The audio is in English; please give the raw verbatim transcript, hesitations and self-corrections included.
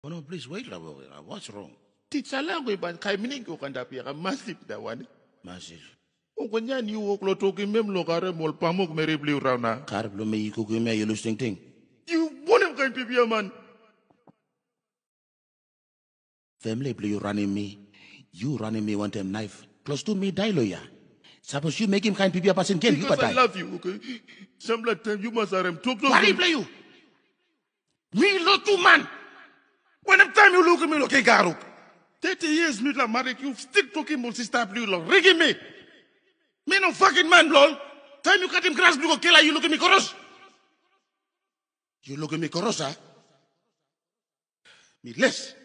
Oh, no, please wait, Labo. What's wrong? Teacher langu iban kai mining ko kanda pia massive da wani. Massive. O konya ni wo klo to ki mem lo kare mol pamok mere bli rauna. Car blow me, you cook me, you lose thing. You want him kind people man. Family blue running me. You running me want him knife. Close to me, die lawyer. Suppose you make him kind people person kill you, Because but I love you, okay? Some like time you must have him talk to Why me. play you? Me not two man. When the time you look at me, look at Garuk. Thirty years me la married, you still talking about sister blue law. Rigging me. Me no fucking man, lol. Time you cut him grass blue, kill you look at me cross. You look at me, Corosa. Me less.